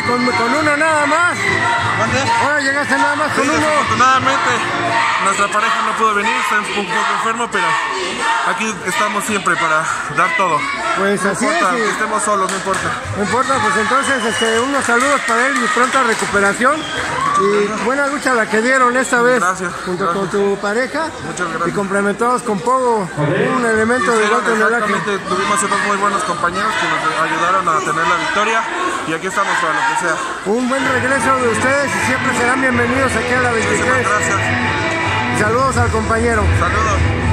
con uno nada más. ¿Dónde? Ahora llegaste nada más con Sí, uno. desafortunadamente nuestra pareja no pudo venir, está un poco enfermo, pero aquí estamos siempre para dar todo. Pues No así importa, es. que estemos solos, no importa. No importa, pues entonces unos saludos para él y pronta recuperación. Y buena lucha la que dieron esta vez. Gracias, junto con tu pareja. Muchas gracias. Y complementados con Pogo, un elemento de gol tonelaje. Exactamente, tuvimos unos muy buenos compañeros que nos ayudaron a tener la victoria y aquí estamos para lo que sea. Un buen regreso de ustedes y siempre serán bienvenidos aquí a la 23. Muchísimas gracias. Saludos al compañero. Saludos.